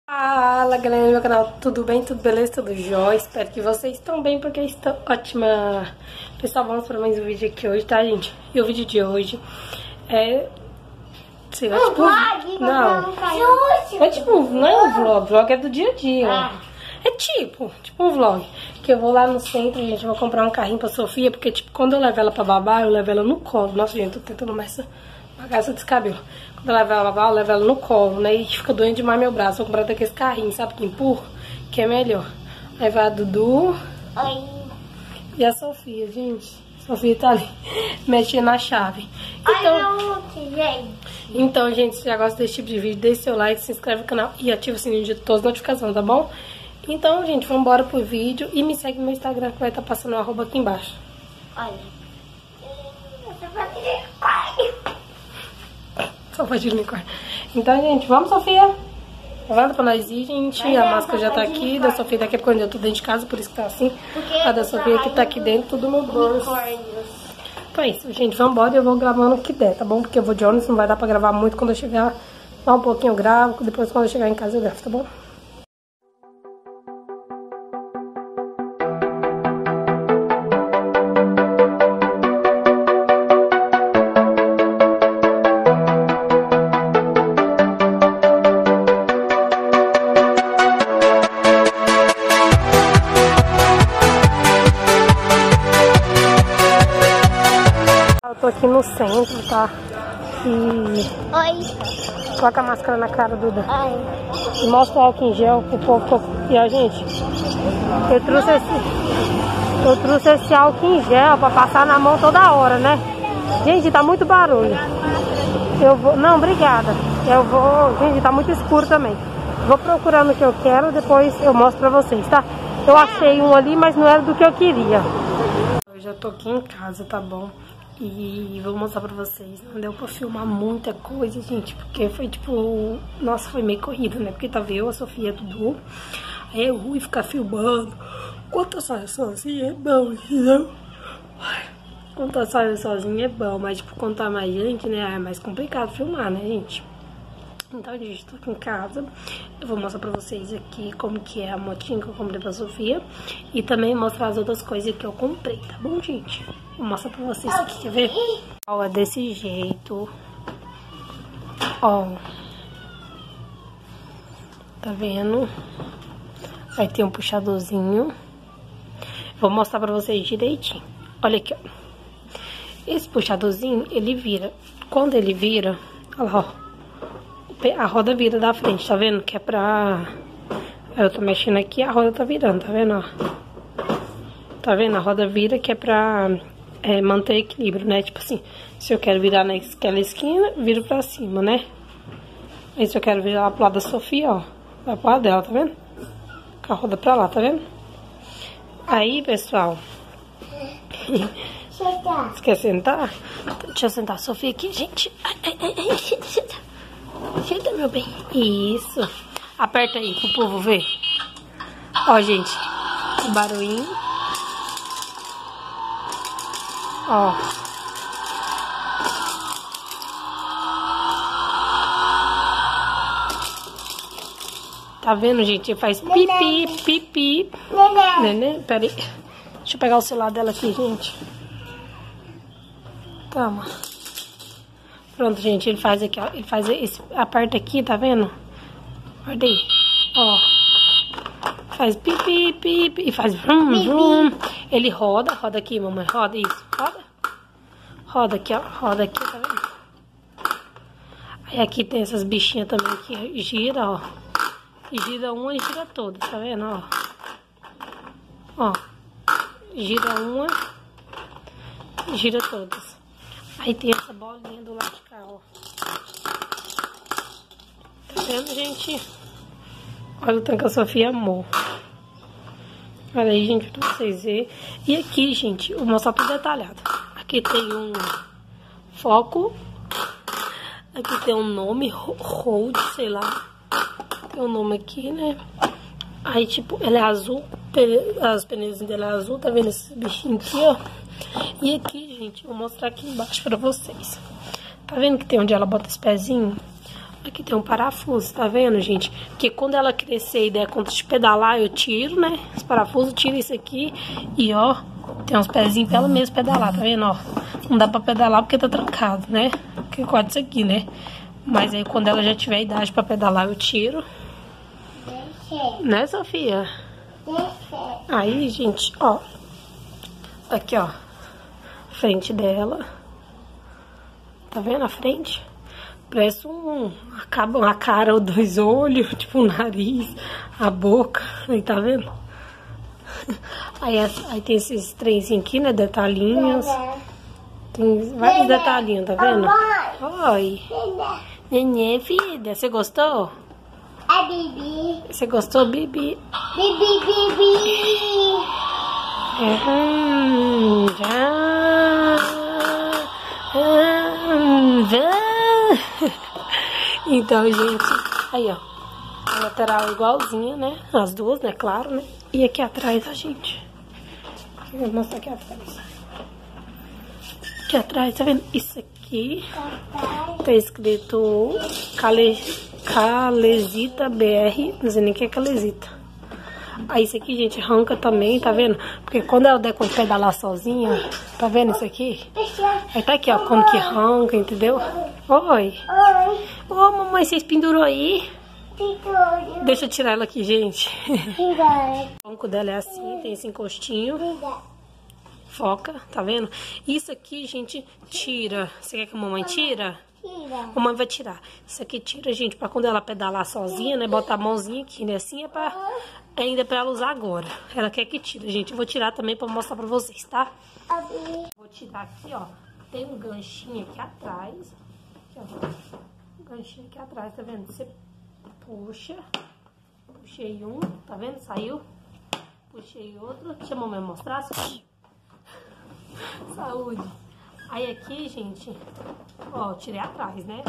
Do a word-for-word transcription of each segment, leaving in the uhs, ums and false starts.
Fala galera do meu canal, tudo bem? Tudo beleza? Tudo jóia? Espero que vocês estão bem porque estão ótima. Pessoal, vamos para mais um vídeo aqui hoje, tá gente? E o vídeo de hoje é... sei lá, um tipo... vlog? Não, é tipo, não é um vlog, vlog é do dia a dia, ó. É tipo, tipo um vlog. Que eu vou lá no centro, gente, eu vou comprar um carrinho pra Sofia, porque tipo, quando eu levo ela pra babar, eu levo ela no colo. Nossa, gente, tô tentando mais essa bagaça desse cabelo. Quando eu levo ela pra babar, eu levo ela no colo, né? E fica doendo demais meu braço. Vou comprar daqueles carrinhos, sabe, que empurra, que é melhor. Aí vai a Dudu. Oi. E a Sofia, gente. A Sofia tá ali, mexendo na chave. Então, Oi, gente. então, gente, se já gosta desse tipo de vídeo, deixe seu like, se inscreve no canal e ativa o sininho de todas as notificações, tá bom? Então, gente, vamos embora pro vídeo e me segue no meu Instagram que vai estar passando o arroba aqui embaixo. Olha. Você vai ter Só pode ir no quarto. Então, gente, vamos, Sofia? Levanta pra nós ir, gente. Vai, a vai, máscara já tá vai, aqui. vai. Da Sofia daqui a pouco eu tô dentro de casa, por isso que tá assim. Porque A da eu Sofia que tá aqui dentro, tudo no bolso. Então é isso, gente. Vamos embora e eu vou gravando o que der, tá bom? Porque eu vou de ônibus, não vai dar pra gravar muito. Quando eu chegar lá um pouquinho eu gravo. Depois quando eu chegar em casa eu gravo, tá bom? Eu tô aqui no centro, tá? E Oi. coloca a máscara na cara, Duda. Oi. E mostra o álcool em gel pro povo. E a gente, eu trouxe esse, eu trouxe esse álcool em gel pra passar na mão toda hora, né? Gente, tá muito barulho. Eu vou, não, obrigada. Eu vou, gente, tá muito escuro também. Vou procurando o que eu quero, depois eu mostro pra vocês, tá? Eu achei um ali, mas não era do que eu queria. Eu já tô aqui em casa, tá bom? E vou mostrar pra vocês. Não deu pra filmar muita coisa, gente, porque foi tipo... Nossa, foi meio corrido, né? Porque tava eu, a Sofia, tudo. Aí é ruim ficar filmando. Quando eu saio sozinha é bom, entendeu? Quando eu saio sozinha é bom, mas tipo, quando tá mais gente, né? É mais complicado filmar, né, gente? Então, gente, tô aqui em casa. Eu vou mostrar pra vocês aqui como que é a motinha que eu comprei pra Sofia. E também mostrar as outras coisas que eu comprei, tá bom, gente? Vou mostrar pra vocês aqui, quer ver? Ó, é desse jeito. Ó. Tá vendo? Aí tem um puxadorzinho. Vou mostrar pra vocês direitinho. Olha aqui, ó. Esse puxadorzinho, ele vira. Quando ele vira, olha lá, ó. A roda vira da frente, tá vendo? Que é pra... Eu tô mexendo aqui, a roda tá virando, tá vendo, ó? Tá vendo? A roda vira que é pra é, manter equilíbrio, né? Tipo assim, se eu quero virar naquela esquina, viro pra cima, né? Aí se eu quero virar lá pro lado da Sofia, ó, vai pro lado dela, tá vendo? Com a roda pra lá, tá vendo? Aí, pessoal... Você quer sentar? Deixa eu sentar a Sofia aqui, gente. Ai, ai, ai, ai, senta. Senta, meu bem. Isso. Aperta aí pro povo ver. Ó, gente. O barulhinho. Ó. Tá vendo, gente? Faz pipi, pipi. Neném, pera aí. Deixa eu pegar o celular dela aqui, gente. Calma. Pronto, gente, ele faz aqui, ó. Ele faz esse, aperta aqui, tá vendo? Olha aí, ó. Faz pipi, pipi, e faz vrum, vrum. Ele roda, roda aqui, mamãe, roda isso, roda. Roda aqui, ó, roda aqui, tá vendo? Aí aqui tem essas bichinhas também que gira, ó. Gira uma e gira todas, tá vendo, ó. Ó. Gira uma, gira todas. Aí tem essa bolinha do lado de cá, ó. Tá vendo, gente? Olha o tanque que a Sofia amou. Olha aí, gente, pra vocês verem. E aqui, gente, eu vou mostrar tudo detalhado. Aqui tem um foco. Aqui tem um nome, hold, sei lá. Tem um nome aqui, né? Aí, tipo, ela é azul. As pneus dela é azul, tá vendo esse bichinho aqui, ó? E aqui, gente, vou mostrar aqui embaixo pra vocês. Tá vendo que tem onde ela bota esse pezinho? Aqui tem um parafuso, tá vendo, gente? Porque quando ela crescer e der conta de pedalar, eu tiro, né? Os parafusos, tiro isso aqui e, ó, tem uns pezinhos pra ela mesmo pedalar, tá vendo, ó? Não dá pra pedalar porque tá trancado, né? Porque corta isso aqui, né? Mas aí quando ela já tiver idade pra pedalar, eu tiro. Né, Sofia? Aí, gente, ó. Aqui, ó. Frente dela. Tá vendo a frente? Parece um... Acaba uma cara ou dois olhos, tipo o nariz, a boca. Aí, tá vendo? Aí, aí tem esses trenzinhos aqui, né? Detalhinhos. Tem vários detalhinhos, tá vendo? Oi. Nenê, filha. Você gostou? É Bibi. Você gostou, Bibi? Bibi, Bibi. Hum, já. Hum, já. Então, gente, aí, ó. A lateral igualzinha, né? As duas, né? Claro, né? E aqui atrás, ó, gente. Vou mostrar aqui atrás. Aqui atrás, tá vendo? Isso aqui tá escrito Cale, Calesita B R. Não sei nem o que é Calesita. Aí isso aqui, gente, arranca também, tá vendo? Porque quando ela der quando pedalar sozinha, tá vendo isso aqui? Aí tá aqui, ó, como que arranca, entendeu? Oi. Oi. Ô, mamãe, vocês pendurou aí? Pendurou. Deixa eu tirar ela aqui, gente. Pendurou. O banco dela é assim, tem esse encostinho. Foca, tá vendo? Isso aqui, gente, tira. Você quer que a mamãe tira? Tira. A mamãe vai tirar. Isso aqui tira, gente, pra quando ela pedalar sozinha, né? Botar a mãozinha aqui, né? Assim é pra... Ainda pra ela usar agora. Ela quer que tira, gente. Eu vou tirar também pra mostrar pra vocês, tá? Vou tirar aqui, ó. Tem um ganchinho aqui atrás. Aqui, ó. Um ganchinho aqui atrás, tá vendo? Você puxa. Puxei um, tá vendo? Saiu. Puxei outro. Deixa a mamãe mostrar. Saúde. Aí aqui, gente, ó, tirei atrás, né?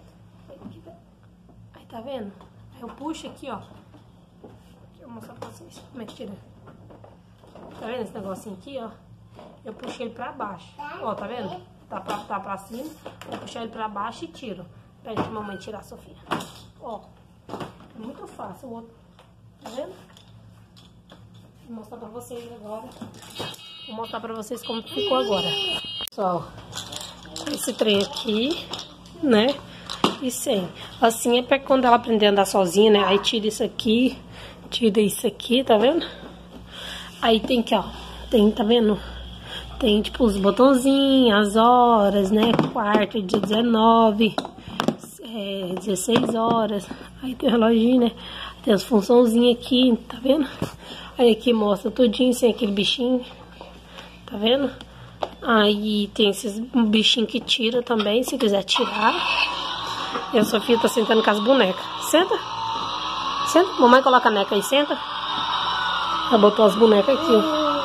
Aí, tá vendo? Aí eu puxo aqui, ó. Deixa eu mostrar pra vocês como é que tira. Tá vendo esse negocinho aqui, ó? Eu puxei ele pra baixo. Ó, tá vendo? Tá pra, tá pra cima. Eu puxei ele pra baixo e tiro. Pede pra mamãe tirar a Sofia. Ó. É muito fácil o outro. Tá vendo? Vou mostrar pra vocês agora. Vou mostrar pra vocês como ficou agora. Pessoal, esse trem aqui, né? E sem. Assim é pra quando ela aprender a andar sozinha, né? Aí tira isso aqui, tira isso aqui, tá vendo? Aí tem aqui, ó. Tem, tá vendo? Tem, tipo, os botãozinhos, as horas, né? Quarto, dia dezenove, é, dezesseis horas. Aí tem o reloginho, né? Tem as funçãozinhas aqui, tá vendo? Aí aqui mostra tudinho, sem aquele bichinho. Tá vendo? Aí tem esses bichinhos que tira também, se quiser tirar. E a Sofia tá sentando com as bonecas. Senta. Senta. Mamãe coloca a neca aí, senta. Ela botou as bonecas aqui.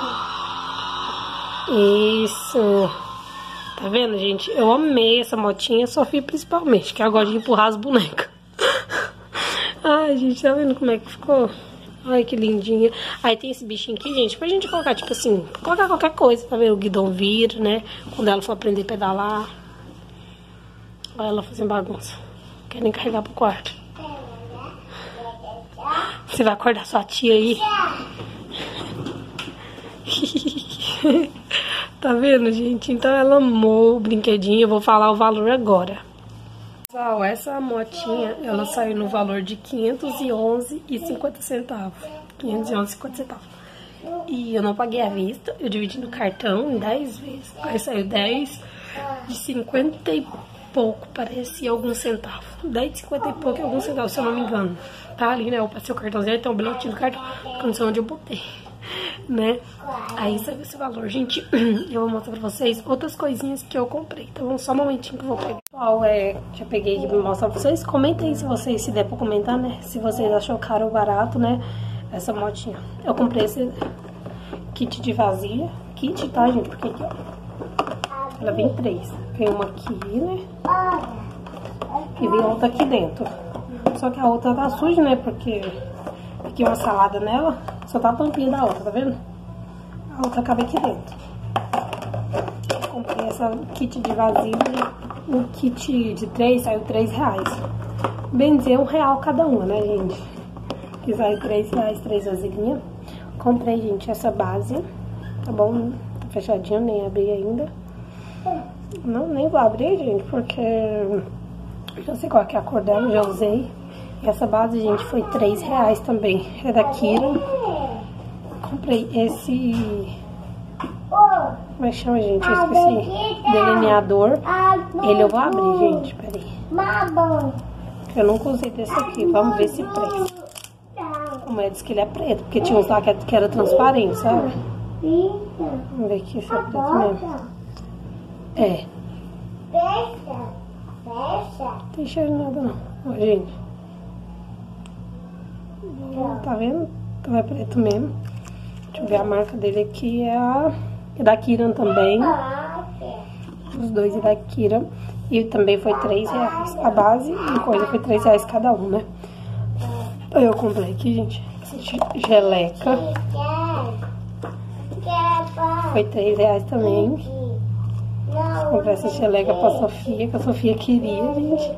Isso. Tá vendo, gente? Eu amei essa motinha, a Sofia principalmente, que ela gosta de empurrar as bonecas. Ai, gente, tá vendo como é que ficou? Ai, que lindinha. Aí tem esse bichinho aqui, gente, pra gente colocar, tipo assim, colocar qualquer coisa, tá vendo? O guidão vira, né? Quando ela for aprender a pedalar. Olha ela fazendo bagunça. Querem carregar pro quarto. Você vai acordar sua tia aí? Tá vendo, gente? Então ela amou o brinquedinho. Eu vou falar o valor agora. Pessoal, essa motinha, ela saiu no valor de quinhentos e onze reais e cinquenta centavos. quinhentos e onze reais e cinquenta centavos. E eu não paguei à vista, eu dividi no cartão em dez vezes. Aí saiu dez de cinquenta e pouco, parece, alguns centavos. dez de cinquenta e pouco e alguns centavos, se eu não me engano. Tá ali, né? Eu passei o cartãozinho, tem um bilhetinho do cartão, porque eu não sei onde eu botei, né? Aí saiu esse valor, gente. Eu vou mostrar pra vocês outras coisinhas que eu comprei. Então, só um momentinho que eu vou pegar. Pessoal, é, já peguei aqui pra mostrar pra vocês. Comentem aí se vocês, se der pra comentar, né? Se vocês achou caro ou barato, né? Essa motinha. Eu comprei esse kit de vazia. Kit, tá, gente? Porque aqui, ó. Ela vem três. Vem uma aqui, né? E vem outra aqui dentro. Só que a outra tá suja, né? Porque aqui uma salada nela. Só tá a tampinha da outra, tá vendo? A outra cabe aqui dentro. Comprei essa kit de vazio. O kit de três saiu três reais. bem dizer, um real cada uma, né, gente? Que vai três reais, três vasilhinhas. Comprei, gente, essa base, tá bom? Tá fechadinho, nem abri ainda. Não, nem vou abrir, gente, porque eu sei qual que é a cor dela, já usei. E essa base, gente, foi três reais também. É da Kira. Comprei esse... Como é que chama, gente? Eu esqueci. Delineador. Ele eu vou abrir, gente. Peraí. Eu nunca usei desse aqui. Vamos ver se presta. A mulher disse que ele é preto, porque tinha uns lá que era transparente, sabe? Vamos ver aqui se é preto mesmo. É. Não tem cheiro de nada, não. Ó, gente. Tá vendo? Então é preto mesmo. Deixa eu ver a marca dele aqui. É a... É da Kiran também. Os dois é da Kiran. E também foi três reais. A base e coisa foi três reais cada um, né? Então eu comprei aqui, gente, essa geleca. Foi três reais também. Comprei essa geleca pra Sofia, que a Sofia queria, gente.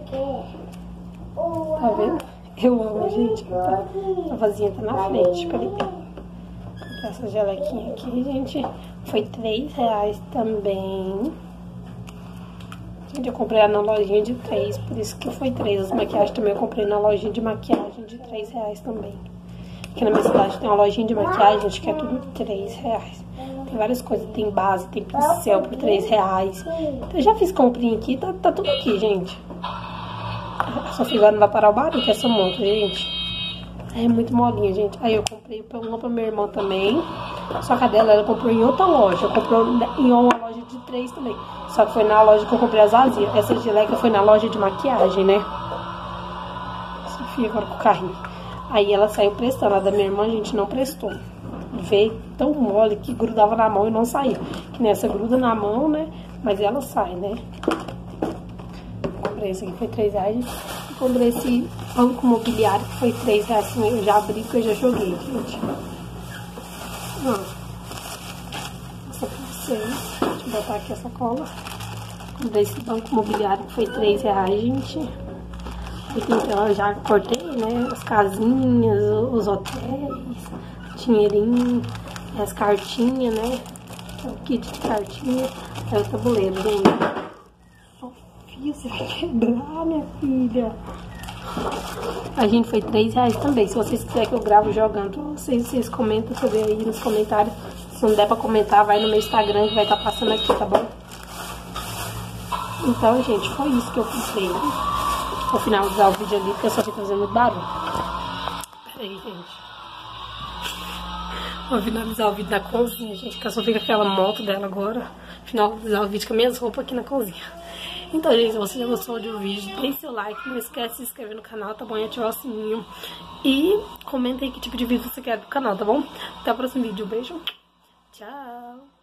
Tá vendo? Eu amo, gente. A vasinha tá na frente. Peraí. Essa gelequinha aqui, gente, foi três reais também. Gente, eu comprei ela na lojinha de três, por isso que foi três. As maquiagens também eu comprei na lojinha de maquiagem de três reais também. Aqui na minha cidade tem uma lojinha de maquiagem, gente, que é tudo três reais. Tem várias coisas, tem base, tem pincel por três reais. Então, eu já fiz comprinha aqui, tá, tá tudo aqui, gente. A Sofia agora não vai parar o barulho que essa monta, gente. É muito molinha, gente. Aí eu comprei uma pra minha irmã também. Só que a dela, ela comprou em outra loja. Comprou em uma loja de três também. Só que foi na loja que eu comprei as vazias. Essa geleca foi na loja de maquiagem, né? Sofia agora com o carrinho. Aí ela saiu prestando. A da minha irmã, a gente não prestou. Veio tão mole que grudava na mão e não saiu. Que nessa gruda na mão, né? Mas ela sai, né? Comprei esse aqui, foi três reais. Comprei esse banco mobiliário que foi três reais. Eu já abri porque eu já joguei, gente. Ó. Essa pra vocês. Deixa eu botar aqui a sacola. Comprei esse banco mobiliário que foi três reais, gente. Aqui então eu já cortei, né? As casinhas, os hotéis, dinheirinho, as cartinhas, né? O kit de cartinha. É o tabuleiro, gente. Você vai quebrar, minha filha. A gente foi três reais também. Se vocês quiserem que eu gravo jogando, vocês, vocês comentam sobre aí nos comentários. Se não der pra comentar, vai no meu Instagram que vai estar tá passando aqui, tá bom? Então, gente, foi isso que eu comprei. Vou finalizar o vídeo ali, porque eu só fico fazendo muito barulho. Peraí, gente. Vou finalizar o vídeo na cozinha, gente, que eu só fico com aquela moto dela agora. Finalizar o vídeo com as minhas roupas aqui na cozinha. Então, gente, se você já gostou do vídeo, deixe seu like, não esquece de se inscrever no canal, tá bom? E ativar o sininho. E comenta aí que tipo de vídeo você quer do canal, tá bom? Até o próximo vídeo. Beijo. Tchau.